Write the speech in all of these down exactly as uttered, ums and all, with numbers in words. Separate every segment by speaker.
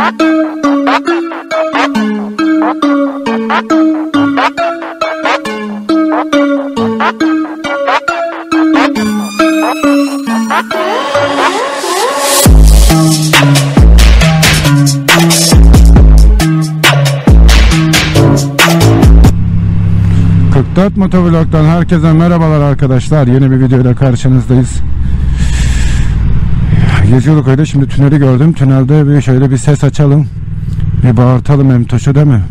Speaker 1: kırk dört Motovlog'dan herkese merhabalar arkadaşlar. Yeni bir videoyla karşınızdayız. Geziyorduk öyle, şimdi tüneli gördüm. Tünelde bir şöyle bir ses açalım. Bir bağırtalım Emtoş'u, değil mi?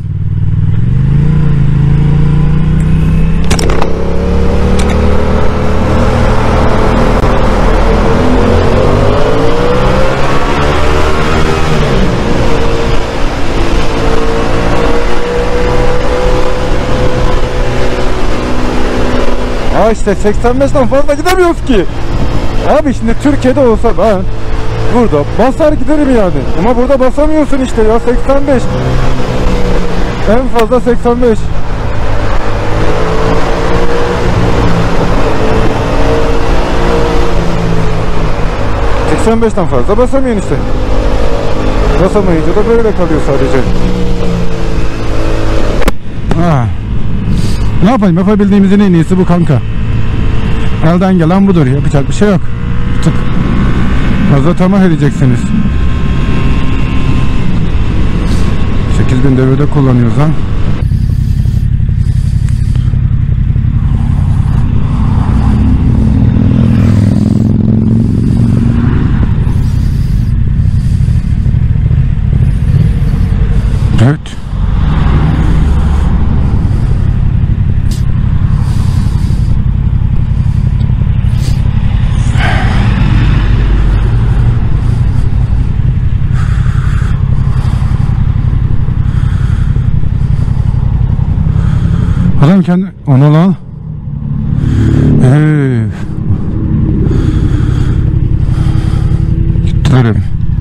Speaker 1: Ha işte seksen beşten fazla gidemiyoruz ki. Abi şimdi Türkiye'de olsa ben burada basar giderim yani. Ama burada basamıyorsun işte ya, seksen beş. En fazla seksen beş. seksen beşten fazla basamıyorsun işte. Basamayınca da böyle kalıyor sadece. Ah. Ne yapayım, yapabildiğimizin en iyisi bu kanka. Elden gelen budur, yapacak bir şey yok. Tık. Fazla tamah edeceksiniz. sekiz bin devirde kullanıyoruz ha. Evet. Adam kendi ona lan. Eee. Gittiler hep.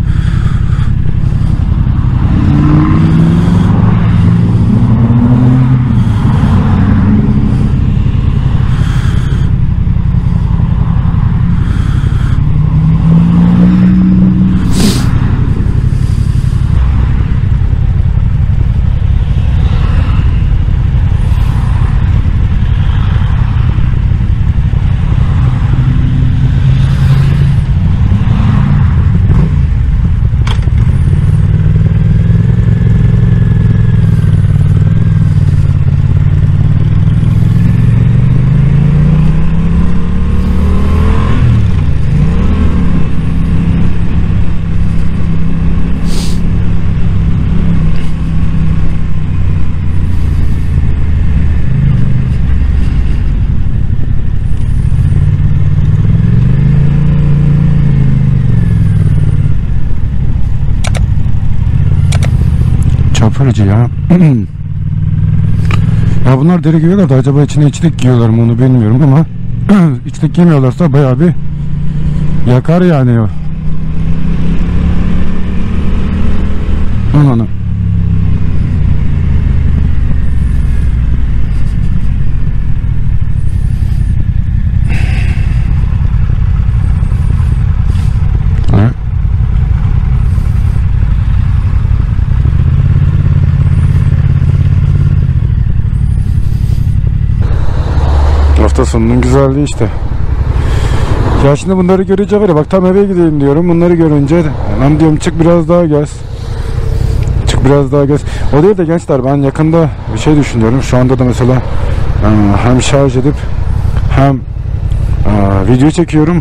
Speaker 1: Çapırıcı ya. Ya bunlar deri giyiyorlar da acaba içine içlik giyiyorlar mı onu bilmiyorum ama içlik giymiyorlarsa bayağı bir yakar yani o. Ananı. Hafta sonunun güzelliği işte. Ya şimdi bunları görünce var ya, bak tam eve gideyim diyorum. Bunları görünce lan diyorum, çık biraz daha gez. Çık biraz daha gez. O değil de gençler, ben yakında bir şey düşünüyorum. Şu anda da mesela hem şarj edip hem video çekiyorum.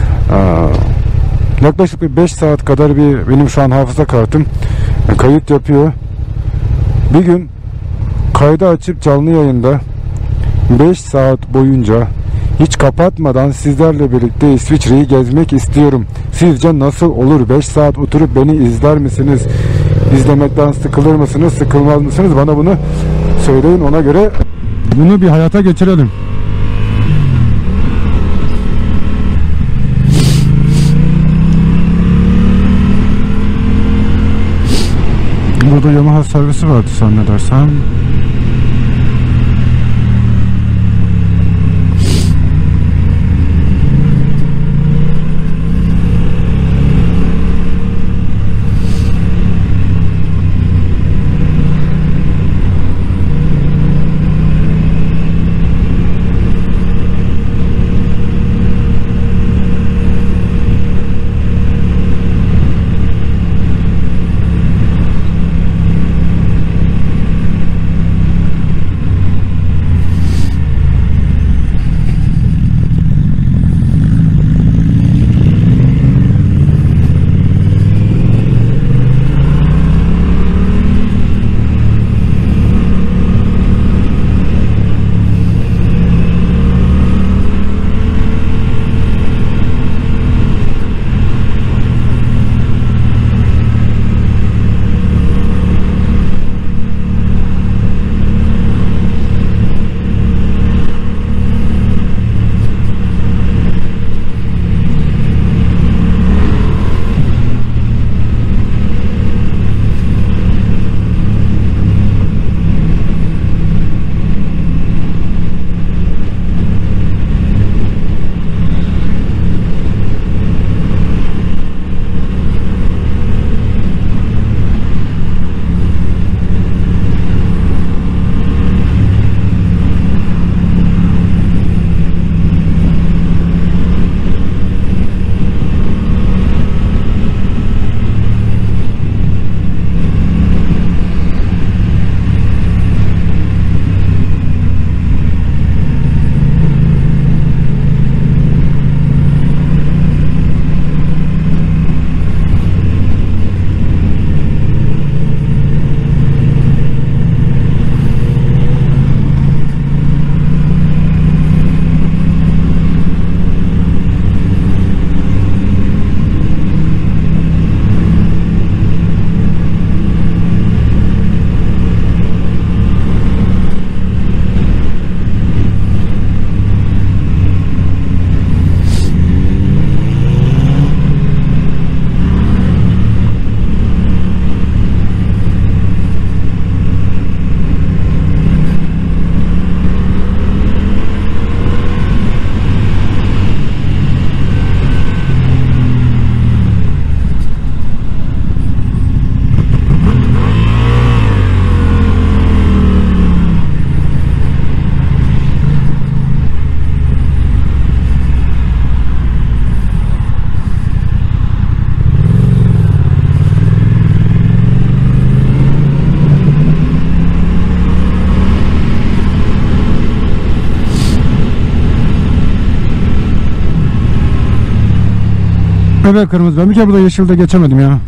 Speaker 1: Yaklaşık bir beş saat kadar bir benim şu an hafıza kartım kayıt yapıyor. Bir gün kaydı açıp canlı yayında beş saat boyunca hiç kapatmadan sizlerle birlikte İsviçre'yi gezmek istiyorum. Sizce nasıl olur? beş saat oturup beni izler misiniz? İzlemekten sıkılır mısınız? Sıkılmaz mısınız? Bana bunu söyleyin, ona göre bunu bir hayata geçirelim. Burada Yamaha servisi vardı zannedersem. Evet kırmızı. Ben bir kere burada yeşilde geçemedim ya.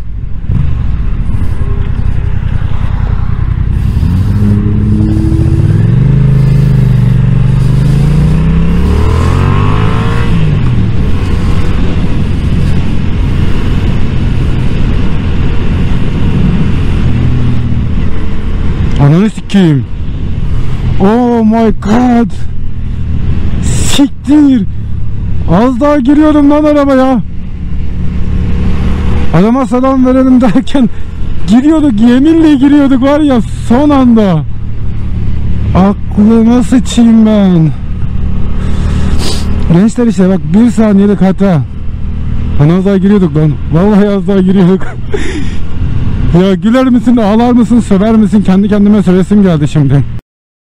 Speaker 1: Ananı sikeyim. Oh my god. Siktir. Az daha giriyordum lan arabaya. Adama selam verelim derken giriyorduk, yeminle giriyorduk var ya, son anda. Aklıma sıçayım ben. Gençler işte bak, bir saniyelik hata. Lan az daha giriyorduk lan. Vallahi az daha giriyorduk. Ya güler misin, ağlar mısın, söver misin? Kendi kendime sövesim geldi şimdi.